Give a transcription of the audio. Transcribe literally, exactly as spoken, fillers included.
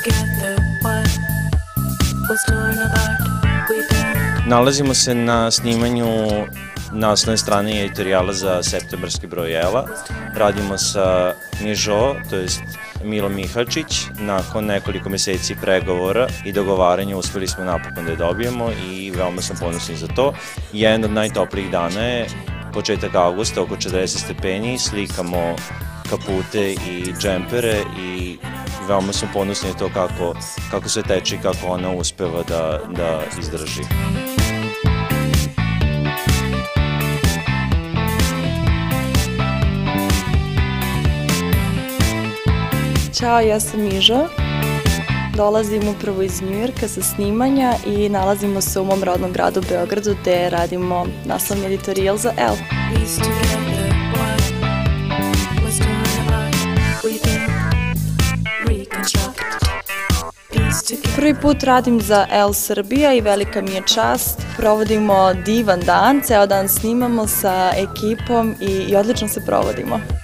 Nalazimo se na snimanju naslovne strane editorijala za septembarski broj Ela. Radimo sa Mižo, to jest Milo Mihalčić. Nakon nekoliko meseci pregovora i dogovaranja uspeli smo napokon da je dobijemo i veoma sam ponosni za to. Jedan od najtoplijih dana je početak avgusta, oko četrdeset stepeni, slikamo kapute i džempere i veoma sam ponosni na to kako, kako se teče i kako ona uspeva da, da izdrži. Ćao, ja sam Mižo. Dolazim upravo iz Njujorka sa snimanja i nalazimo se u mom rodnom gradu Beogradu gde radimo naslovni editorijal za El. Prvi put radim za El Srbija i velika mi je čast. Provodimo divan dan, ceo dan snimamo sa ekipom i odlično se provodimo.